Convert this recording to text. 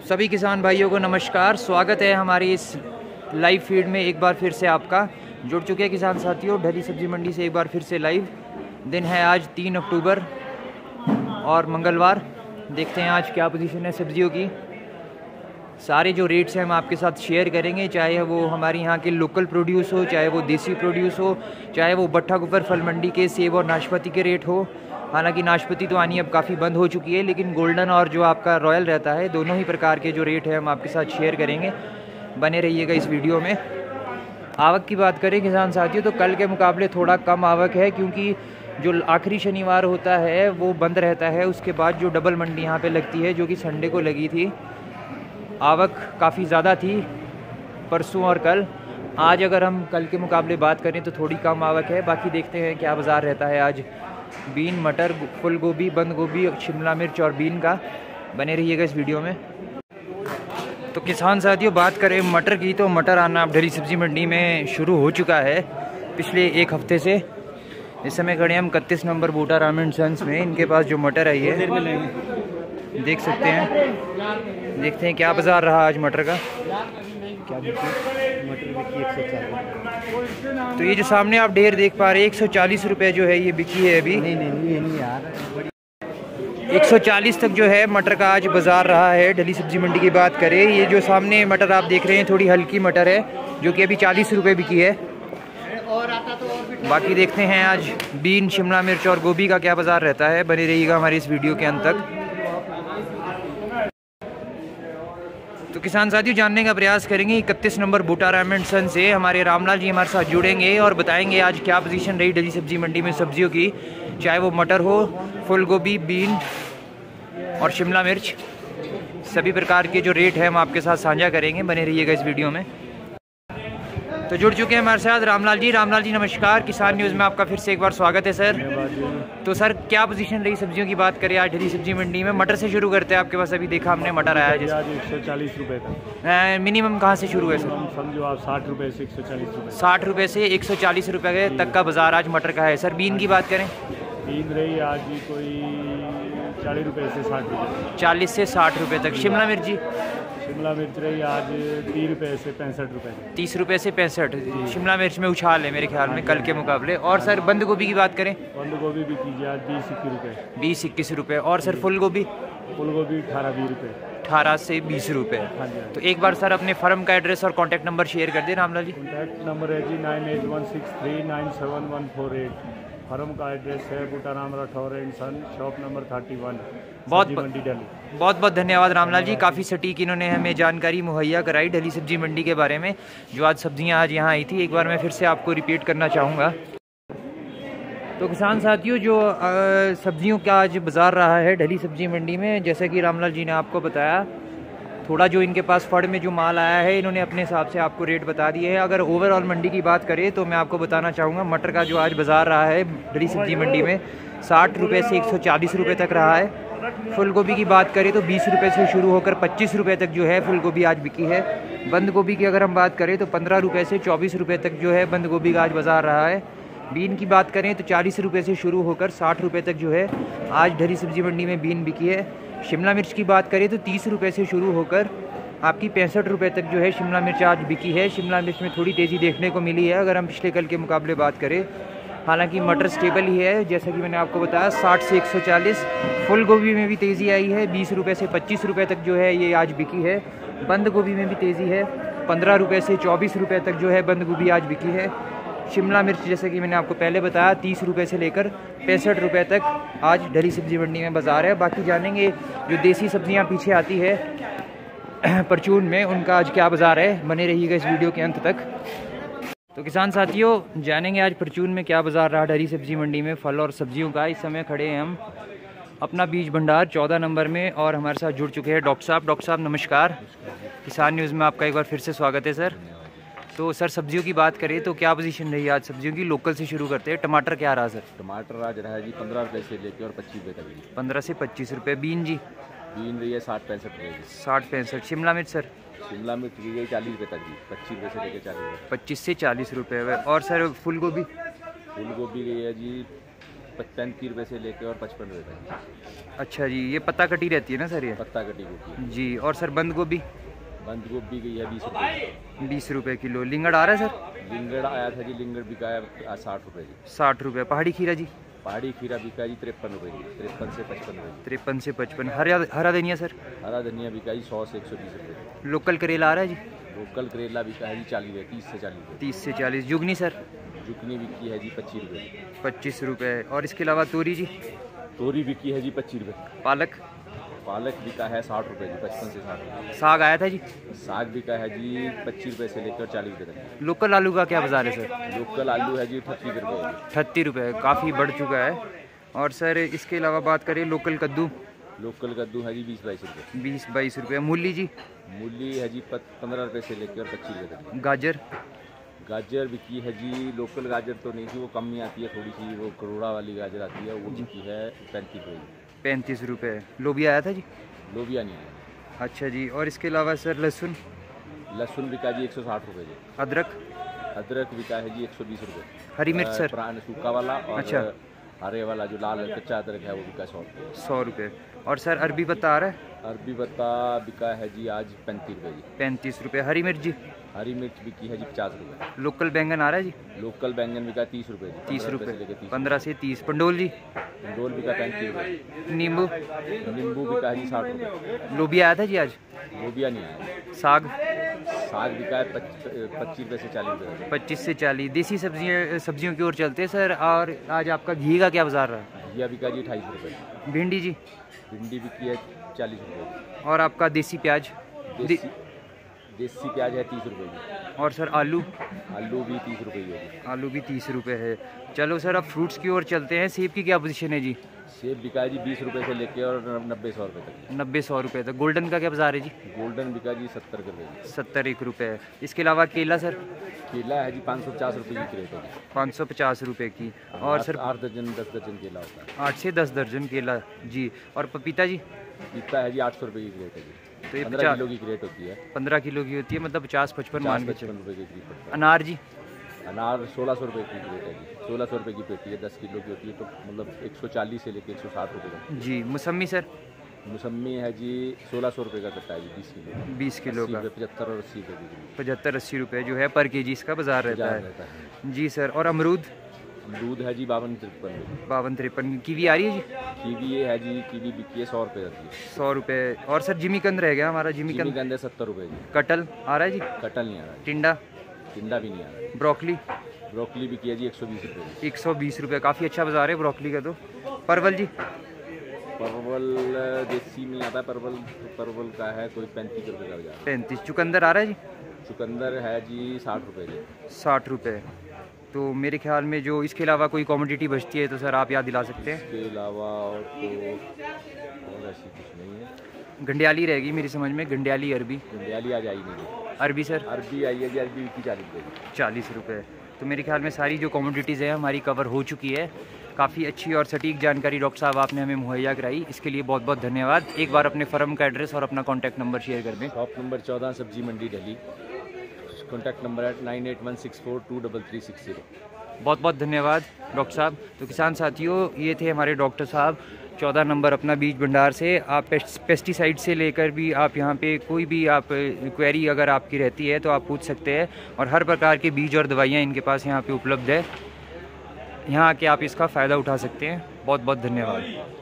सभी किसान भाइयों को नमस्कार। स्वागत है हमारी इस लाइव फीड में एक बार फिर से आपका। जुड़ चुके हैं किसान साथियों ढली सब्जी मंडी से एक बार फिर से लाइव। दिन है आज 3 अक्टूबर और मंगलवार। देखते हैं आज क्या पोजीशन है सब्जियों की। सारे जो रेट्स हैं हम आपके साथ शेयर करेंगे, चाहे वो हमारे यहाँ के लोकल प्रोड्यूस हो, चाहे वो देसी प्रोड्यूस हो, चाहे वो भट्टा कुपर फल मंडी के सेब और नाशपाती के रेट हो। हालांकि नाशपाती तो आनी अब काफ़ी बंद हो चुकी है, लेकिन गोल्डन और जो आपका रॉयल रहता है, दोनों ही प्रकार के जो रेट है हम आपके साथ शेयर करेंगे। बने रहिएगा इस वीडियो में। आवक की बात करें किसान साथियों तो कल के मुकाबले थोड़ा कम आवक है, क्योंकि जो आखिरी शनिवार होता है वो बंद रहता है। उसके बाद जो डबल मंडी यहाँ पे लगती है, जो कि संडे को लगी थी, आवक काफ़ी ज़्यादा थी परसों और कल। आज अगर हम कल के मुकाबले बात करें तो थोड़ी कम आवक है। बाकी देखते हैं क्या बाज़ार रहता है आज बीन, मटर, फूल गोभी, बंद गोभी, शिमला मिर्च और बीन का। बने रहिएगा इस वीडियो में। तो किसान साथियों बात करें मटर की तो मटर आना अब ढली सब्जी मंडी में शुरू हो चुका है पिछले एक हफ्ते से। इस समय खड़े हम 31 नंबर बूटा राम एंड सन्स में। इनके पास जो मटर आई है देख सकते हैं। देखते हैं क्या बाज़ार रहा आज मटर का। क्या मटर बिकी 140। तो ये जो सामने आप ढेर देख पा रहे हैं 140 रुपये जो है ये बिकी है अभी। नहीं यार 140 तक जो है मटर का आज बाज़ार रहा है ढली सब्जी मंडी की बात करें। ये जो सामने मटर आप देख रहे हैं थोड़ी हल्की मटर है, जो कि अभी 40 रुपये बिकी है। बाकी देखते हैं आज बीन, शिमला मिर्च और गोभी का क्या बाज़ार रहता है। बने रहिएगा हमारी इस वीडियो के अंत तक। तो किसान साथियों जानने का प्रयास करेंगे 31 नंबर बूटा राम एंड सन से। हमारे रामलाल जी हमारे साथ जुड़ेंगे और बताएंगे आज क्या पोजीशन रही ढली सब्जी मंडी में सब्जियों की, चाहे वो मटर हो, फूल गोभी, बीन और शिमला मिर्च। सभी प्रकार के जो रेट है हम आपके साथ साझा करेंगे। बने रहिएगा इस वीडियो में। तो जुड़ चुके हैं हमारे साथ रामलाल जी। रामलाल जी नमस्कार। किसान न्यूज़ में आपका फिर से एक बार स्वागत है सर। तो सर क्या पोजीशन रही सब्जियों की बात करें आज ढली सब्जी मंडी में? मटर से शुरू करते हैं। आपके पास अभी देखा हमने मटर आया है आज 140 रुपये तक। मिनिमम कहाँ से शुरू है सर? समझो आप 60 रुपये से 140 रुपये। 60 रुपये से 140 रुपये तक का बाज़ार आज मटर का है सर। बीन की बात करें? बीन रही आज भी कोई 40 रुपये से 60 रुपये। 40 से 60 रुपये तक। शिमला मिर्च जी? शिमला मिर्च रही आज 30 रुपये से 65 रुपये। 30 रुपये से 65। शिमला मिर्च में उछाल है मेरे ख्याल में कल के मुकाबले। और सर बंद गोभी की बात करें? बंद गोभी भी कीजिए आज 20-21 रुपये। 20-21 रुपये। और सर फूल गोभी? फूल गोभी 18-20 रुपये। 18 से 20 रुपये। हाँ जी। तो एक बार सर अपने फर्म का एड्रेस और कॉन्टैक्ट नंबर शेयर कर दें रामलाल जी। कॉन्टैक्ट नंबर है जी 9816397148। फर्म का एड्रेस है Buta Ram Rathore and son, shop number 31, Mandi Delhi. बहुत बहुत धन्यवाद रामलाल जी। काफ़ी सटीक इन्होंने हमें जानकारी मुहैया कराई ढली सब्जी मंडी के बारे में। जो आज सब्जियां आज यहाँ आई थी एक बार मैं फिर से आपको रिपीट करना चाहूँगा। तो किसान साथियों जो सब्जियों का आज बाज़ार रहा है ढली सब्जी मंडी में, जैसे कि रामलाल जी ने आपको बताया, थोड़ा जो इनके पास फड़ में जो माल आया है इन्होंने अपने हिसाब से आपको रेट बता दिए हैं। अगर ओवरऑल मंडी की बात करें तो मैं आपको बताना चाहूँगा मटर का जो आज बाज़ार रहा है ढली सब्जी मंडी में 60 रुपये से 140 रुपये तक रहा है। फूल गोभी की बात करें तो 20 रुपये से शुरू होकर 25 रुपये तक जो है फूल गोभी आज बिकी है। बंद गोभी की अगर हम बात करें तो 15 रुपये से 24 रुपये तक जो है बंद गोभी का आज बाज़ार रहा है। बीन की बात करें तो 40 रुपये से शुरू होकर 60 रुपये तक जो है आज ढली सब्जी मंडी में बीन बिकी है। शिमला मिर्च की बात करें तो 30 रुपये से शुरू होकर आपकी 65 रुपये तक जो है शिमला मिर्च आज बिकी है। शिमला मिर्च में थोड़ी तेज़ी देखने को मिली है अगर हम पिछले कल के मुकाबले बात करें। हालांकि मटर स्टेबल ही है, जैसा कि मैंने आपको बताया 60 से 140। फुल गोभी में भी तेज़ी आई है, 20 रुपये से 25 रुपये तक जो है ये आज बिकी है। बंद गोभी में भी तेज़ी है, 15 रुपये से 24 रुपये तक जो है बंद गोभी आज बिकी है। शिमला मिर्च जैसे कि मैंने आपको पहले बताया 30 रुपये से लेकर 65 रुपये तक आज ढली सब्जी मंडी में बाज़ार है। बाकी जानेंगे जो देसी सब्जियां पीछे आती है परचून में, उनका आज क्या बाज़ार है। बने रहिएगा इस वीडियो के अंत तक। तो किसान साथियों जानेंगे आज परचून में क्या बाज़ार रहा ढली सब्जी मंडी में फल और सब्जियों का। इस समय खड़े हैं हम अपना बीज भंडार 14 नंबर में और हमारे साथ जुड़ चुके हैं डॉक्टर साहब। डॉक्टर साहब नमस्कार। किसान न्यूज़ में आपका एक बार फिर से स्वागत है सर। तो सर सब्जियों की बात करें तो क्या पोजीशन रही आज सब्जियों की? लोकल से शुरू करते हैं। टमाटर क्या रहा सर? टमाटर आज रहा है जी 15 रुपये से लेकर और 25 रुपये तक। 15 से 25 रुपये। Been ji? बीन रही है 60-65 रुपये। 60-65। शिमला मिर्च सर? शिमला मिर्च की गई 40 रुपये तक जी, 25 रुपये से लेकर 40 रुपये। 25 से 40 रुपये। और सर फूल गोभी? फूल गोभी गई है जी 35 रुपये से लेकर और 55 रुपये तक। अच्छा जी, ये पत्ता कटी रहती है ना सर ये? पत्ता कटी गोभी जी। और सर बंद गोभी? बंद गोभी की है 20 रुपये। 20 रुपये किलो। लिंगड़ आ रहा है सर? लिंगड़ आया था जी, लिंगड़ बिका है 60 रुपये जी। 60 रुपये। पहाड़ी खीरा जी? पहाड़ी खीरा बिका जी 53 रुपये जी, 53 से 55 रुपये। 53 से 55। हरा धनिया सर? हरा धनिया बिका जी 100 से 120 रुपये। लोकल करेला आ रहा है जी? लोकल करेला बिका है जी 40 रुपये, 30 से 40 रुपये। 30 से 40। जुगनी सर? जुकनी बिकी है जी 25 रुपये। 25 रुपये। और इसके अलावा तोरी जी? तोरी बिकी है जी 25 रुपये। पालक? पालक बिका है 60 रुपये जी, 55 से 60 रुपये। साग आया था जी? साग बिका है जी 25 रुपये से लेकर 40 रुपये तक। लोकल आलू का क्या बाजार है सर? लोकल आलू है जी 38 रुपये। 38 रुपये, काफ़ी बढ़ चुका है। और सर इसके अलावा बात करें लोकल कद्दू? लोकल कद्दू है जी 20-22 रुपये। 20-22 रुपये। मूली जी? मूली है जी 15 रुपये से लेकर 25 रुपये तक। गाजर? गाजर बिकी है जी, लोकल गाजर तो नहीं थी, वो कम ही आती है थोड़ी सी, वो करोड़ा वाली गाजर आती है, वो बिकी है 35 रुपये। 35 रुपये। लोबिया आया था जी? लोबिया नहीं है। अच्छा जी। और इसके अलावा सर लहसुन? लहसुन बिका जी 160 रुपये जी। अदरक? अदरक बिका है जी 120 रुपये। हरी मिर्च सर? पुराना सूखा वाला और अच्छा। हरे वाला जो लाल कच्चा अदरक है वो बिका 100 रुपये। 100 रुपये। और सर अरबी पत्ता आ रहा है? अरबी पत्ता बिका है जी आज 35 रुपये जी। 35 रुपये। हरी मिर्च जी? हरी मिर्च बिकी है जी 50 रुपये। लोकल बैंगन आ रहा है जी? लोकल बैंगन बिका 30 रुपये जी। 30 15 रुपये। से लेकर 30। 15 से 30। पंडोल जी? पंडोल बिका 35 रुपये। नींबू? नींबू बिका है जी 60 रुपये। लोबिया आया था जी आज? लोबिया नहीं आया। साग? साग बिका है 25 रुपये से 40 रुपये। 25 से 40। देसी सब्जियों की ओर चलते हैं सर। और आज आपका घी का क्या बाजार रहा? घिया बिका जी 28 रुपये। भिंडी जी? भिंडी बिकी है 40 रुपये। और आपका देसी प्याज? देसी प्याज है 30 रुपये की। और सर आलू? आलू भी 30 रुपये की होगी। आलू भी 30 रुपये है। चलो सर अब फ्रूट्स की ओर चलते हैं। सेब की क्या पोजीशन है जी? सेब बिका है जी 20 रुपये से लेकर और 90-100 रुपये तक। 90-100 रुपये तक। गोल्डन का क्या बाजार है जी? गोल्डन बिका जी 70 रुपये की। 70 रुपये। इसके अलावा केला सर? केला है जी 550 रुपये की क्रेट है जी। 550 रुपये की। और सर 8 दर्जन 10 दर्जन केला होता है। 8 से 10 दर्जन केला जी। और पपीता जी? पपीता है जी 800 रुपये की क्रेट है जी। तो ये 15 किलो की क्रेट होती है। 15 किलो की होती है, मतलब 50-55 मान के 55 रुपये की क्रेट पड़ता है। अनार जी? अनार 1600 रुपये की क्रेट है जी। 1600 रुपये की पेटी है, 10 किलो की होती है, तो मतलब 140 से लेकर 160 रुपये तक। जी। मौसमी सर? मौसमी है जी 1600 रुपये का कट्टा है जी 20 किलो। 20 किलो का 75 और 80 रुपये की। 75-80 रुपये जो है पर केजी इसका बाजार रहता है जी सर। और अमरूद? अमरूद है जी 52-53। 52-53। कीवी आ रही है जी? कीवी है जी, कीवी बिकी है 100 रुपये की। 100 रुपये। और सर जिमीकंद रह गया हमारा, जिमीकंद? जिमीकंद है 70 रुपये जी। कटल आ रहा है जी? कटल नहीं आ रहा है। टिंडा? टिंडा भी नहीं आ रहा है। ब्रोकली? ब्रोकली बिकी है जी 120 रुपये की। 120 रुपये। काफ़ी अच्छा बाजार है ब्रोकली का। तो परवल जी? परवल देसी में आता है परवल, तो परवल का है कोई 35 रुपये का बाजार। 35। चुकंदर आ रहा है जी? चुकंदर है जी 60 रुपये की। 60 रुपये। तो मेरे ख्याल में जो इसके अलावा कोई कमोडिटी बचती है तो सर आप याद दिला सकते हैं? इसके अलावा और तो ऐसी कुछ नहीं है। घंडियाली रहेगी मेरी समझ में, घंडियाली अरबी। घंडियाली आज आई नहीं। अरबी सर? अरबी आई है जी, अरबी की 40 रुपये की। 40 रुपये। तो मेरे ख्याल में सारी जो कमोडिटीज़ हैं हमारी कवर हो चुकी है। काफ़ी अच्छी और सटीक जानकारी डॉक्टर साहब आपने हमें मुहैया कराई, इसके लिए बहुत बहुत धन्यवाद। एक बार अपने फर्म का एड्रेस और अपना कॉन्टैक्ट नंबर शेयर कर दें। शॉप नंबर 14 सब्जी मंडी दिल्ली। कॉन्टैक्ट नंबर है 9816423360। बहुत बहुत धन्यवाद डॉक्टर साहब। तो किसान साथियों, ये थे हमारे डॉक्टर साहब 14 नंबर अपना बीज भंडार से। आप पेस्टिसाइड से लेकर भी आप यहाँ पे कोई भी आप क्वेरी अगर आपकी रहती है तो आप पूछ सकते हैं। और हर प्रकार के बीज और दवाइयाँ इनके पास यहाँ पे उपलब्ध है। यहाँ आके आप इसका फ़ायदा उठा सकते हैं। बहुत बहुत धन्यवाद।